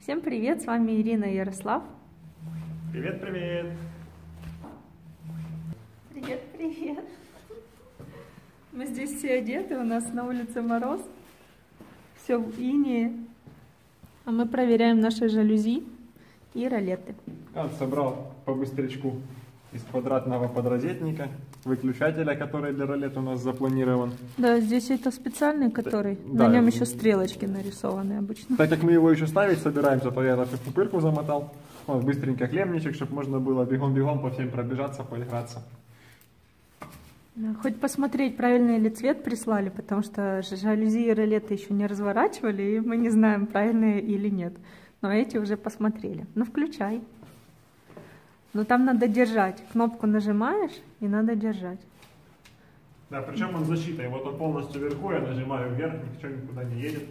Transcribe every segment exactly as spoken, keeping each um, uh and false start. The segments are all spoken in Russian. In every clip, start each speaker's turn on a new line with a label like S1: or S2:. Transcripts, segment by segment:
S1: Всем привет, с вами Ирина и Ярослав.
S2: Привет, привет.
S1: Привет, привет. Мы здесь все одеты, у нас на улице мороз, все в инее, а мы проверяем наши жалюзи и ролеты.
S2: Я собрал по быстрячку из квадратного подрозетника выключателя, который для ролет у нас запланирован.
S1: Да, здесь это специальный, который,
S2: да,
S1: на нем еще стрелочки нарисованы обычно.
S2: Так как мы его еще ставить собираемся, то я нашу пупырку замотал. Вот быстренько клемничек, чтобы можно было бегом-бегом по всем пробежаться, поиграться.
S1: Да, хоть посмотреть, правильный ли цвет прислали, потому что жалюзи и ролеты еще не разворачивали, и мы не знаем, правильные или нет. Но эти уже посмотрели. Ну, включай. Но там надо держать. Кнопку нажимаешь, и надо держать.
S2: Да, причем он защитой. Вот он полностью вверху, я нажимаю вверх, ничего никуда не едет.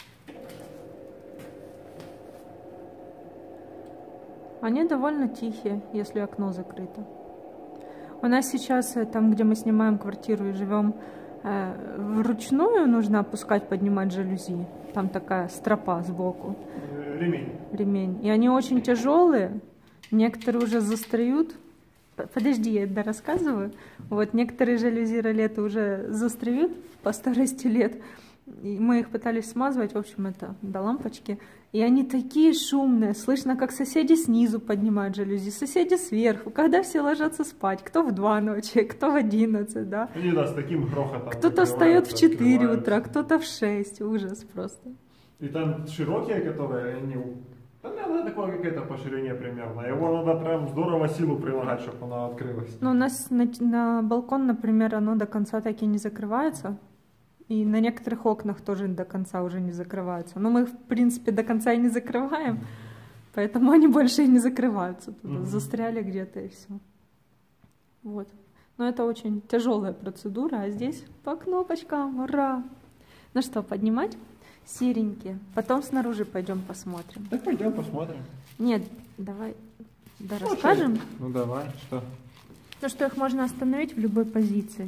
S1: Они довольно тихие, если окно закрыто. У нас сейчас, там, где мы снимаем квартиру и живем, э, вручную нужно опускать, поднимать жалюзи. Там такая стропа сбоку.
S2: Ремень.
S1: Ремень. И они очень тяжелые. Некоторые уже застреют. Подожди, я это рассказываю. Вот некоторые жалюзи ролеты уже застреют по старости лет. И мы их пытались смазывать, в общем, это до лампочки. И они такие шумные. Слышно, как соседи снизу поднимают жалюзи, соседи сверху. Когда все ложатся спать. Кто в два ночи, кто в одиннадцать, да?
S2: Они, да, с таким грохотом.
S1: Кто-то встает в четыре утра, кто-то в шесть. Ужас просто.
S2: И там широкие, которые они... Да, надо такое какое-то по ширине примерно. Его надо прям здорово силу прилагать, чтобы оно открылось.
S1: Ну, у нас на, на балкон, например, оно до конца так и не закрывается. И на некоторых окнах тоже до конца уже не закрываются. Но мы их, в принципе, до конца и не закрываем. Поэтому они больше и не закрываются. Туда mm-hmm. застряли где-то и все. Вот. Но это очень тяжелая процедура. А здесь по кнопочкам. Ура! Ну что, поднимать? Серенькие. Потом снаружи пойдем посмотрим.
S2: Так пойдем посмотрим.
S1: Нет, давай да
S2: ну,
S1: расскажем.
S2: Что? Ну давай, что?
S1: То, что их можно остановить в любой позиции.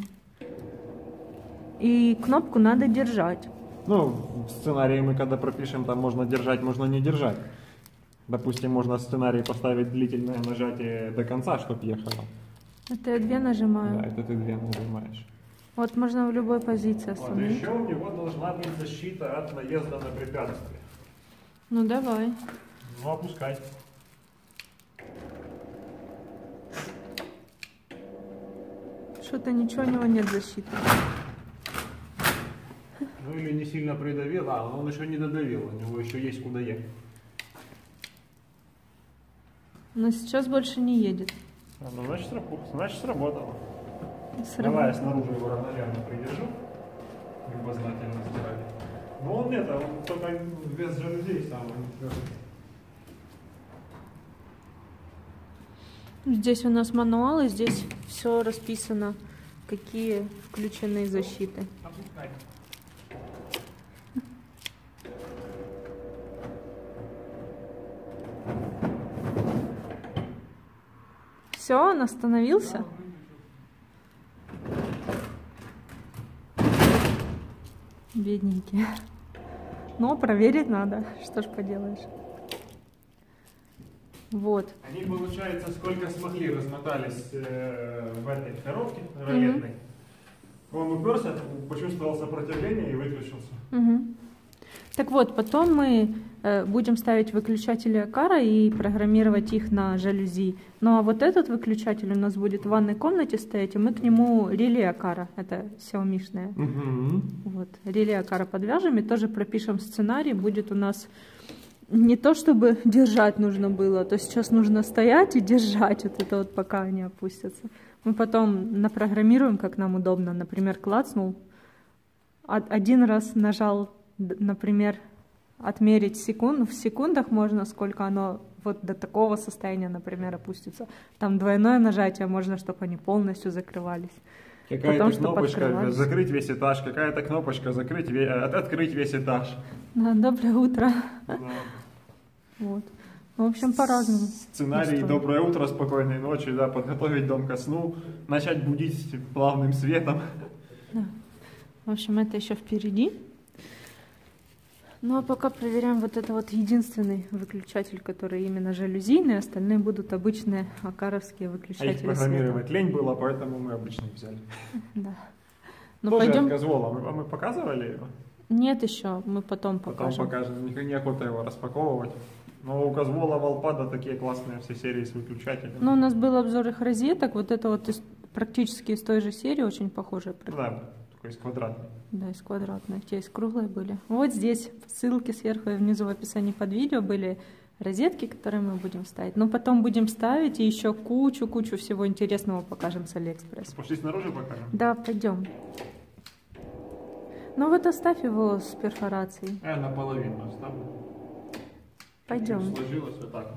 S1: И кнопку надо держать.
S2: Ну, в сценарии мы когда пропишем, там можно держать, можно не держать. Допустим, можно в сценарий поставить длительное нажатие до конца, чтобы ехало.
S1: Это я две нажимаю.
S2: Да, это ты две нажимаешь.
S1: Вот можно в любой позиции остановить.
S2: Вот, еще у него должна быть защита от наезда на препятствия.
S1: Ну давай.
S2: Ну опускай.
S1: Что-то ничего у него нет защиты.
S2: Ну или не сильно придавил, а он еще не додавил, у него еще есть куда ехать.
S1: Но сейчас больше не едет.
S2: А, ну значит, значит сработало.
S1: Сработало.
S2: Давай я снаружи его равномерно придержу. Любознательно сзади. Ну он это, он только без жалюзей сам.
S1: Здесь у нас мануал, и здесь все расписано, какие включены защиты.
S2: Опускай.
S1: Все, он остановился. Бедненький. Но проверить надо. Что ж поделаешь. Вот.
S2: Они, получается, сколько смогли, размотались э, в этой коробке ролетной. Mm-hmm. Он уперся, почувствовал сопротивление и выключился.
S1: Mm-hmm. Так вот, потом мы э, будем ставить выключатели Акара и программировать их на жалюзи. Ну а вот этот выключатель у нас будет в ванной комнате стоять, и мы к нему реле Акара, это сяомишное.
S2: Mm-hmm.
S1: Вот, реле Акара подвяжем и тоже пропишем сценарий. Будет у нас не то, чтобы держать нужно было, то сейчас нужно стоять и держать вот это вот, пока они опустятся. Мы потом напрограммируем, как нам удобно. Например, клацнул, один раз нажал, например, отмерить секунду, в секундах можно, сколько оно вот до такого состояния, например, опустится. Там двойное нажатие можно, чтобы они полностью закрывались.
S2: Какая-то кнопочка закрыть весь этаж, какая-то кнопочка закрыть, открыть весь этаж.
S1: Да, доброе утро.
S2: Да.
S1: Вот. В общем, по-разному.
S2: Сценарий «Доброе утро, спокойной ночи», да, подготовить дом ко сну, начать будить плавным светом.
S1: Да. В общем, это еще впереди. Ну а пока проверяем вот это вот единственный выключатель, который именно жалюзийный, остальные будут обычные акаровские выключатели.
S2: А их программировать света. Лень было, поэтому мы обычные взяли.
S1: Да. Ну,
S2: тоже
S1: пойдем...
S2: от Газвола. Мы, мы показывали его?
S1: Нет еще, мы потом покажем.
S2: Потом покажем, неохота его распаковывать. Но у Газвола, Валпада такие классные все серии с выключателями.
S1: Ну, у нас был обзор их розеток, вот это вот из, практически из той же серии, очень похожие.
S2: Да, только из квадратной.
S1: Да, из квадратной, те из круглой были. Вот здесь ссылки сверху и внизу в описании под видео были розетки, которые мы будем ставить. Но потом будем ставить и еще кучу-кучу всего интересного покажем с Алиэкспресс.
S2: Пошли снаружи покажем?
S1: Да, пойдем. Ну вот оставь его с перфорацией.
S2: Я наполовину оставлю.
S1: Пойдем.
S2: Сложилось вот так.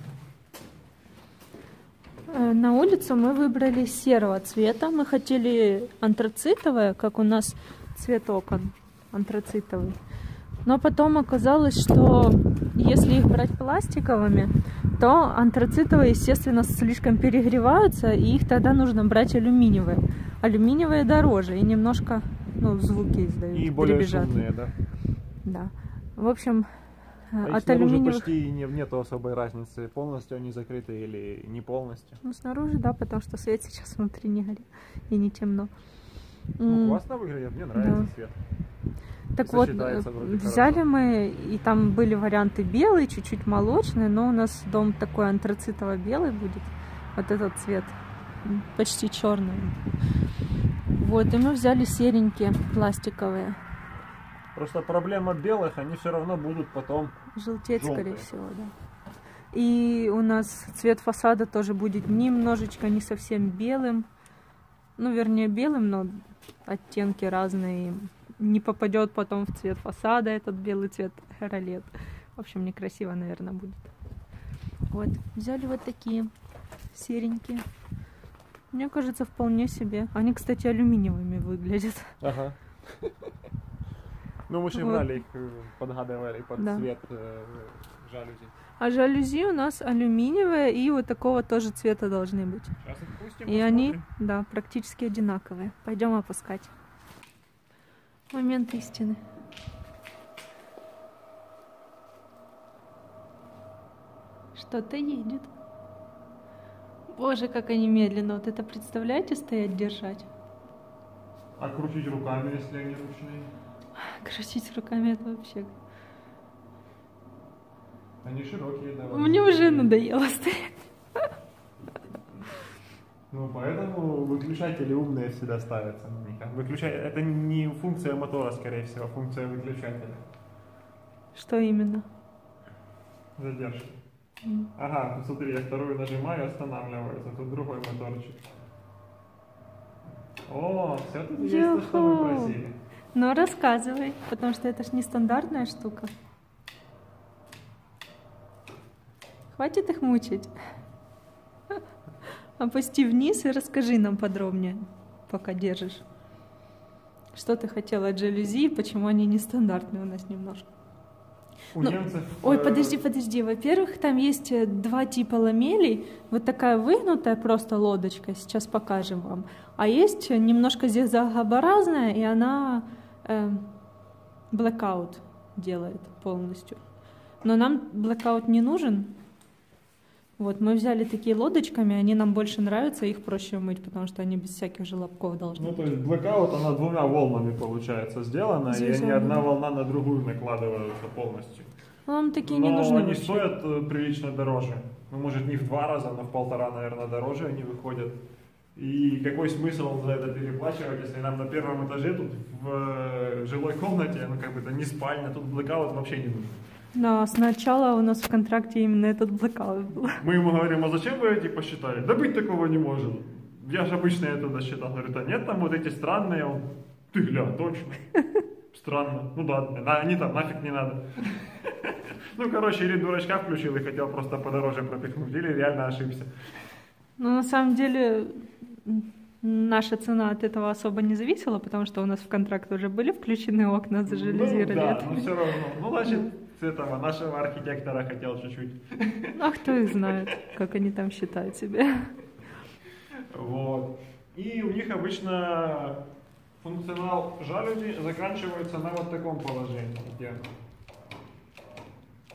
S1: На улицу мы выбрали серого цвета. Мы хотели антрацитовое, как у нас цвет окон, антрацитовый. Но потом оказалось, что если их брать пластиковыми, то антрацитовые, естественно, слишком перегреваются, и их тогда нужно брать алюминиевые. Алюминиевые дороже и немножко, ну, звуки издают.
S2: И более
S1: дребезжат.
S2: шумные, да?
S1: Да. В общем,
S2: а
S1: от
S2: снаружи
S1: алюминиевых...
S2: почти не, нету особой разницы, полностью они закрыты или не полностью.
S1: Ну, снаружи, да, потому что свет сейчас внутри не горит и не темно.
S2: Ну, классно выглядит, мне нравится да. Цвет.
S1: Так вот, взяли хорошо. Мы, и там были варианты белый, чуть-чуть молочный, но у нас дом такой антрацитово-белый будет, вот этот цвет, почти черный. Вот, и мы взяли серенькие, пластиковые.
S2: Просто проблема белых, они все равно будут потом
S1: желтеть,
S2: желтые.
S1: Скорее всего, да. И у нас цвет фасада тоже будет немножечко не совсем белым, ну, вернее, белым, но оттенки разные. Не попадет потом в цвет фасада этот белый цвет ролет. В общем, некрасиво, наверное, будет. Вот, взяли вот такие серенькие. Мне кажется, вполне себе. Они, кстати, алюминиевыми выглядят.
S2: Ага. Ну, мы же брали их, подгадывали под да. Цвет э, жалюзи.
S1: А жалюзи у нас алюминиевые и вот такого тоже цвета должны быть.
S2: Сейчас отпустим,
S1: и они, да, практически одинаковые. Пойдем опускать. Момент истины. Что-то едет. Боже, как они медленно. Вот это представляете, стоять, держать?
S2: А крутить руками, если они ручные?
S1: Крутить руками это вообще...
S2: Они широкие, да.
S1: Мне уже надоело стоять.
S2: Ну, поэтому выключатели умные всегда ставятся. Выключатель, это не функция мотора, скорее всего, функция выключателя.
S1: Что именно?
S2: Задержка. Mm. Ага, ну смотри, я вторую нажимаю, останавливается. Тут другой моторчик. О, все тут есть то, что мы просили.
S1: Ну, рассказывай, потому что это ж нестандартная штука. Хватит их мучить. Опусти вниз и расскажи нам подробнее, пока держишь. Что ты хотела от жалюзи, почему они нестандартные у нас немножко.
S2: У
S1: ну,
S2: немцев...
S1: Ой, подожди, подожди. Во-первых, там есть два типа ламелей. Вот такая выгнутая просто лодочка, сейчас покажем вам. А есть немножко зигзагообразная, и она э, blackout делает полностью. Но нам blackout не нужен. Вот, мы взяли такие лодочками, они нам больше нравятся, их проще мыть, потому что они без всяких желобков должны быть.
S2: Ну, то есть blackout, она двумя волнами, получается, сделана, Здесь и они одна волна на другую накладываются полностью.
S1: Нам такие
S2: но
S1: не нужны
S2: они
S1: вообще.
S2: стоят прилично дороже. Ну, может, не в два раза, но в полтора, наверное, дороже они выходят. И какой смысл за это переплачивать, если нам на первом этаже, тут в жилой комнате, ну, как бы это не спальня, тут blackout вообще не нужен.
S1: Да, сначала у нас в контракте именно этот блокаут был.
S2: Мы ему говорим, а зачем вы эти посчитали? Да быть такого не может. Я же обычно это досчитал. Говорит, а нет, там вот эти странные. Он, ты глянь, точно. Странно. Ну да, они там нафиг не надо. Ну, короче, или дурачка включил и хотел просто подороже пропихнуть, или реально ошибся.
S1: Ну, на самом деле, наша цена от этого особо не зависела, потому что у нас в контракт уже были включены окна, зажалюзировали.
S2: Ну, да, но все равно. Ну, значит, с этого нашего архитектора хотел чуть-чуть.
S1: А кто их знает, как они там считают себя.
S2: Вот. И у них обычно функционал жалюзи заканчивается на вот таком положении, где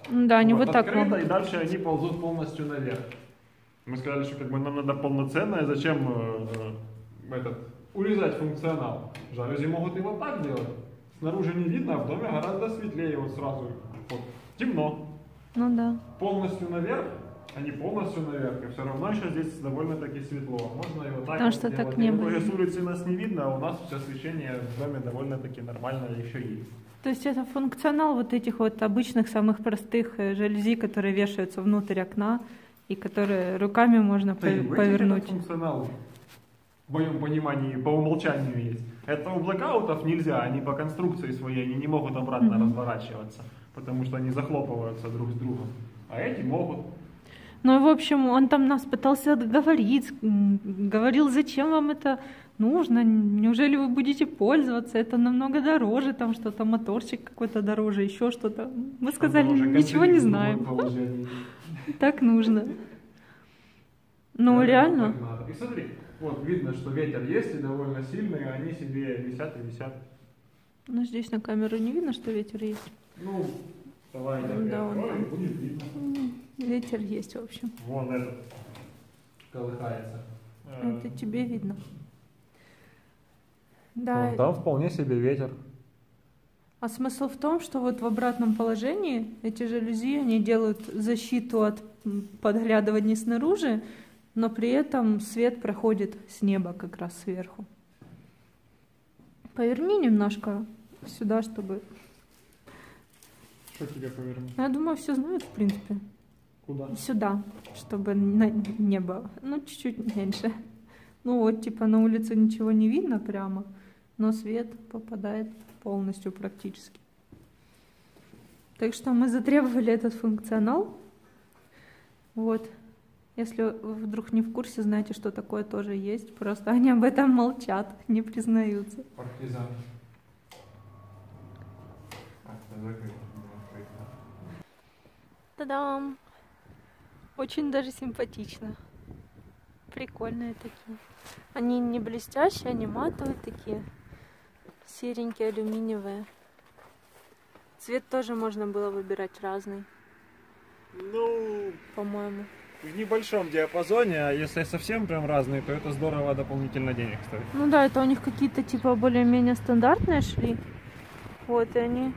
S1: Да, они вот, вот так
S2: открыто,
S1: могут.
S2: И дальше они ползут полностью наверх. Мы сказали, что как бы нам надо полноценное, зачем э, этот, урезать функционал. Жалюзи могут и вот так делать. Снаружи не видно, а в доме гораздо светлее, вот сразу вот, темно.
S1: Ну да.
S2: Полностью наверх, а не полностью наверх, и все равно еще здесь довольно-таки светло. Можно и вот так
S1: Потому
S2: вот
S1: что
S2: сделать.
S1: так не было.
S2: С улицы нас не видно, а у нас все освещение в доме довольно-таки нормальное еще есть.
S1: То есть это функционал вот этих вот обычных, самых простых жалюзи, которые вешаются внутрь окна и которые руками можно
S2: да
S1: по- повернуть.
S2: Это функционал, в моем понимании, по умолчанию есть. Это у блэкаутов нельзя, они по конструкции своей, они не могут обратно mm-hmm. разворачиваться, потому что они захлопываются друг с другом. А эти могут.
S1: Ну, в общем, он там нас пытался отговорить, говорил, зачем вам это нужно, неужели вы будете пользоваться, это намного дороже, там что-то, моторчик какой-то дороже, еще что-то. Мы сказали, ничего не знаем. Так нужно. Ну, реально.
S2: И смотри, вот видно, что ветер есть и довольно сильный, а они себе висят и висят.
S1: Ну, здесь на камеру не видно, что ветер есть.
S2: Ну, давай, так
S1: да,
S2: я открою, будет видно.
S1: Ветер есть, в общем.
S2: Вон этот колыхается.
S1: Это тебе видно. Да.
S2: Вон там вполне себе ветер.
S1: А смысл в том, что вот в обратном положении эти жалюзи, они делают защиту от подглядывания снаружи, но при этом свет проходит с неба как раз сверху. Поверни немножко сюда, чтобы...
S2: Что тебе повернуть?
S1: Я думаю, все знают, в принципе.
S2: Куда?
S1: Сюда, чтобы на небо, ну, чуть-чуть меньше. Ну вот, типа на улице ничего не видно прямо, но свет попадает полностью практически. Так что мы затребовали этот функционал. Вот. Если вы вдруг не в курсе, знаете, что такое тоже есть. Просто они об этом молчат, не признаются.
S2: Партизан.
S1: Та-дам! Очень даже симпатично. Прикольные такие. Они не блестящие, они матовые такие. Серенькие, алюминиевые. Цвет тоже можно было выбирать разный.
S2: Ну,
S1: по-моему.
S2: В небольшом диапазоне, а если совсем прям разные, то это здорово дополнительно денег стоит.
S1: Ну да, это у них какие-то типа более-менее стандартные шли. Вот, и они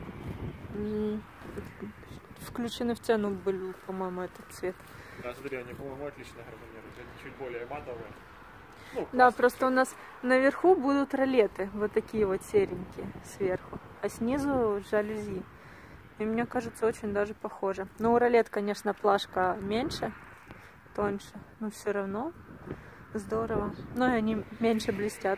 S1: включены в цену были, по-моему, этот цвет.
S2: Да, смотри, они, по-моему, отлично гармонируют. Они чуть более матовые. Ну,
S1: да, просто у нас наверху будут ролеты, вот такие вот серенькие сверху, а снизу жалюзи. И мне кажется, очень даже похоже. Но у ролет, конечно, плашка меньше, тоньше, но все равно здорово. Ну и они меньше блестят.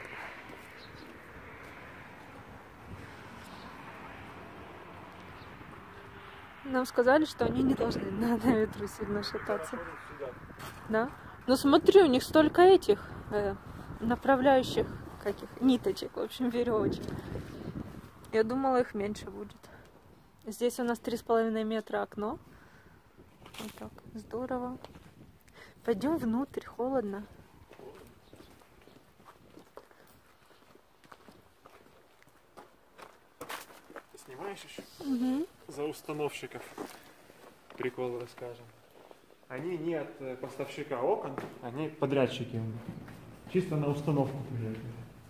S1: Нам сказали, что они не должны на, на ветру сильно шататься. Да? Но смотри, у них столько этих э, направляющих каких ниточек, в общем, веревочек. Я думала, их меньше будет. Здесь у нас три с половиной метра окно. Вот так, здорово. Пойдем внутрь, холодно.
S2: Ты снимаешь еще?
S1: Угу.
S2: За установщиков. Прикол расскажем. Они не от поставщика окон, они подрядчики. Чисто на установку приехали.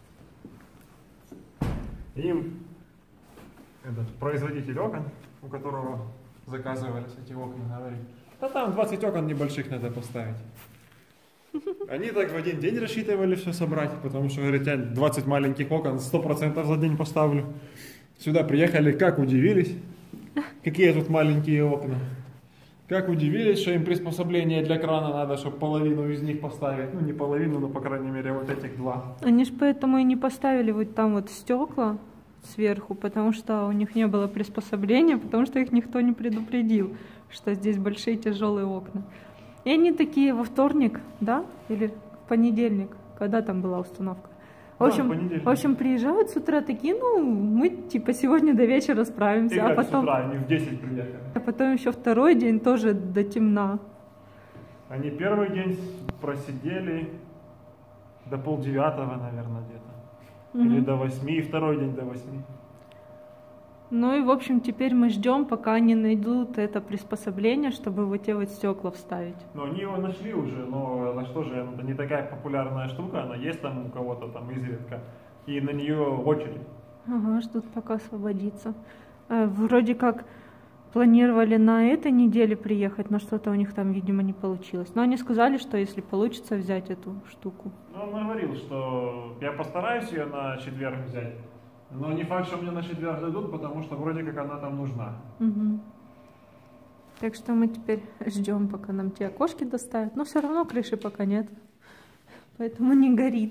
S2: Им этот производитель окон, у которого заказывались эти окна, говорит: да там двадцать окон небольших надо поставить. Они так в один день рассчитывали все собрать, потому что, говорят, я двадцать маленьких окон сто процентов за день поставлю. Сюда приехали, как удивились, какие тут маленькие окна. Как удивились, что им приспособление для крана надо, чтобы половину из них поставить. Ну, не половину, но, по крайней мере, вот этих два.
S1: Они же поэтому и не поставили вот там вот стекла сверху, потому что у них не было приспособления, потому что их никто не предупредил, что здесь большие тяжелые окна. И они такие во вторник, да, или в понедельник, когда там была установка. В общем,
S2: да,
S1: в общем, приезжают с утра такие, ну, мы типа сегодня до вечера справимся.
S2: И
S1: а потом,
S2: с утра, они в десять приехали.
S1: А потом еще второй день тоже до темна.
S2: Они первый день просидели до полдевятого, наверное, где-то. Угу. Или до восьми, и второй день до восьми.
S1: Ну и, в общем, теперь мы ждем, пока они найдут это приспособление, чтобы вот те вот стекла вставить.
S2: Ну, они его нашли уже, но на что же, это не такая популярная штука, она есть там у кого-то там изредка, и на нее очередь.
S1: Ага, ждут, пока освободится. Э, вроде как планировали на этой неделе приехать, но что-то у них там, видимо, не получилось. Но они сказали, что если получится взять эту штуку.
S2: Ну, он говорил, что я постараюсь ее на четверг взять. Но не факт, что мне на четверг дадут, потому что вроде как она там нужна.
S1: Угу. Так что мы теперь ждем, пока нам те окошки доставят. Но все равно крыши пока нет. Поэтому не горит.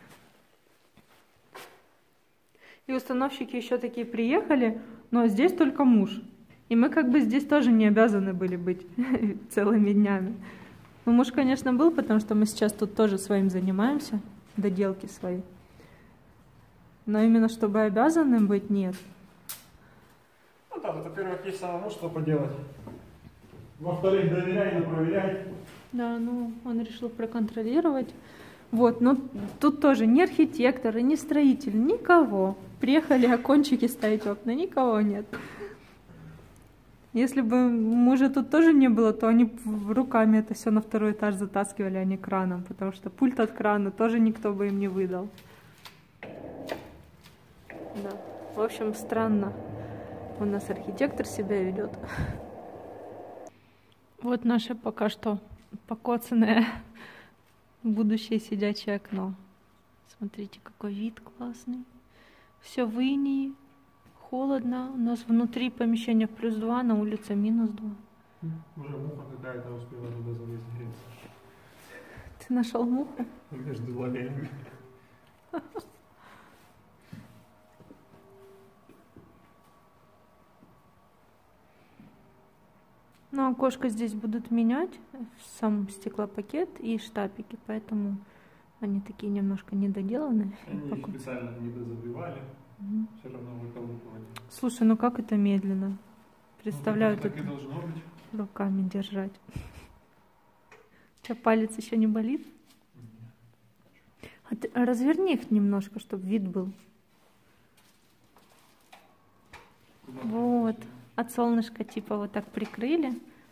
S1: И установщики еще такие приехали, но здесь только муж. И мы как бы здесь тоже не обязаны были быть целыми днями. Но муж, конечно, был, потому что мы сейчас тут тоже своим занимаемся, доделки свои. Но именно чтобы обязаны быть, нет.
S2: Ну да, во-первых, есть самому что поделать. Во-вторых, доверяй, но проверяй.
S1: Да, ну он решил проконтролировать. Вот, но тут тоже ни архитектор, ни строитель, никого. Приехали окончики ставить окна, никого нет. Если бы мужа тут тоже не было, то они руками это все на второй этаж затаскивали, а не краном, потому что пульт от крана тоже никто бы им не выдал. Да. В общем, странно у нас архитектор себя ведет. Вот наше пока что покоцанное будущее сидячее окно. Смотрите, какой вид классный. Все в инии, холодно. У нас внутри помещения плюс два, на улице минус два.
S2: Уже муха какая-то успела туда залезть, греться.
S1: Ты нашел муху?
S2: Между лагерями.
S1: Ну, окошко здесь будут менять, сам стеклопакет и штапики, поэтому они такие немножко недоделанные.
S2: Они
S1: Пока.
S2: специально не дозабивали, угу. Все равно выколупывали.
S1: Слушай, ну как это медленно? Представляю,
S2: ну, так
S1: тут
S2: и должно быть.
S1: Руками держать. У тебя палец еще не болит? А ты разверни их немножко, чтобы вид был. Куда вот. От солнышка типа вот так прикрыли.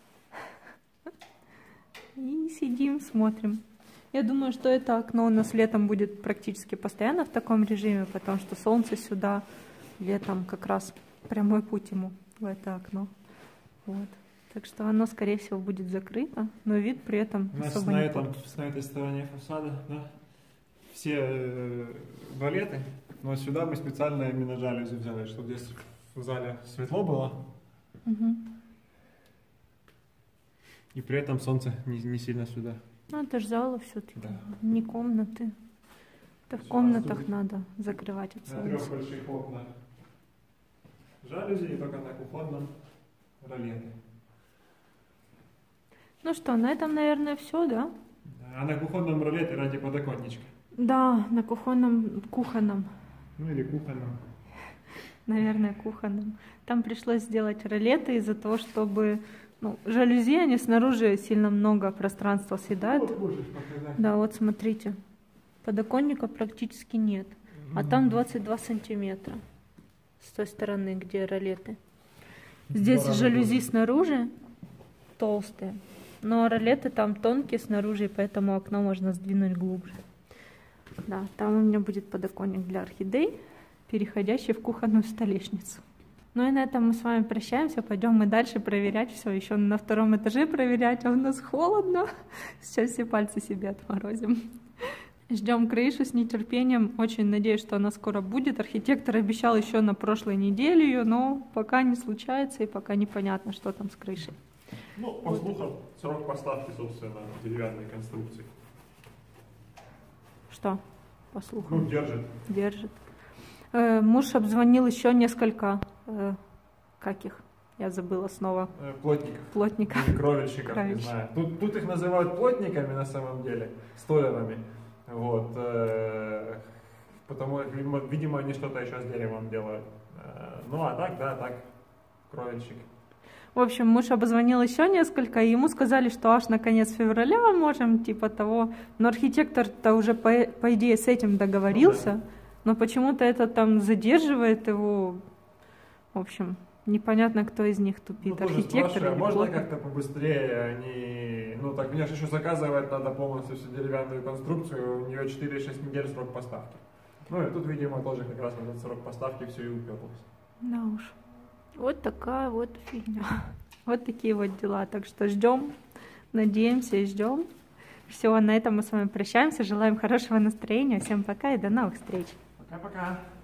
S1: И сидим, смотрим. Я думаю, что это окно у нас летом будет практически постоянно в таком режиме, потому что солнце сюда летом как раз прямой путь ему в это окно. Вот. Так что оно, скорее всего, будет закрыто, но вид при этом
S2: у нас
S1: особо
S2: на
S1: не
S2: этом,
S1: портится.
S2: на этой стороне фасада, да, все э, валеты, но сюда мы специально именно жалюзи взяли, чтобы здесь в зале светло было.
S1: Угу.
S2: И при этом солнце не, не сильно сюда.
S1: Ну, это же зала все-таки,
S2: Да.
S1: не комнаты. Это в комнатах надо закрывать от
S2: На трех
S1: солнца.
S2: больших окнах жалюзи и только на кухонном ролеты.
S1: Ну что, на этом, наверное, все, да?
S2: А на кухонном ролете ради подоконничка.
S1: Да, на кухонном, кухонном,
S2: Ну или кухонном.
S1: наверное, кухонном. Там пришлось сделать ролеты из-за того, чтобы... Ну, жалюзи, они снаружи сильно много пространства съедают.
S2: Вот, можешь показать.
S1: Да, вот смотрите. Подоконника практически нет. А там двадцать два сантиметра. С той стороны, где ролеты. Здесь
S2: Два раза
S1: жалюзи
S2: больше.
S1: снаружи толстые. Но ролеты там тонкие снаружи, и поэтому окно можно сдвинуть глубже. Да, там у меня будет подоконник для орхидей, переходящий в кухонную столешницу. Ну и на этом мы с вами прощаемся. Пойдем мы дальше проверять все. Еще на втором этаже проверять, а у нас холодно. Сейчас все пальцы себе отморозим. Ждем крышу с нетерпением. Очень надеюсь, что она скоро будет. Архитектор обещал еще на прошлой неделе ее, но пока не случается и пока непонятно, что там с крышей.
S2: Ну, по слухам, срок поставки, собственно, деревянной конструкции.
S1: Что? По слухам.
S2: Ну, держит.
S1: Держит. Э, муж обзвонил еще несколько, э, как их, я забыла снова,
S2: Э, Плотников.
S1: плотников.
S2: Или кровельщиков, не
S1: Кровельщик.
S2: знаю. Тут, тут их называют плотниками на самом деле, столярами. Вот. э, Потому, видимо, видимо, они что-то еще с деревом делают. Э, Ну, а так, да, так, кровельщик.
S1: В общем, муж обзвонил еще несколько, и ему сказали, что аж на конец февраля можем, типа того. Но архитектор-то уже, по, по идее, с этим договорился,
S2: Ну, да.
S1: но почему-то это там задерживает его В общем, непонятно, кто из них тупит,
S2: ну, тоже
S1: архитектор или
S2: а можно
S1: плотник.
S2: как-то побыстрее, они... Ну, так, мне же еще заказывать надо полностью всю деревянную конструкцию, у нее четыре-шесть недель срок поставки. Ну, и тут, видимо, тоже как раз в этот срок поставки все и уперлось.
S1: Да уж. Вот такая вот фигня. Вот такие вот дела. Так что ждем, надеемся и ждем. Все, на этом мы с вами прощаемся. Желаем хорошего настроения. Всем пока и до новых встреч.
S2: Пока-пока.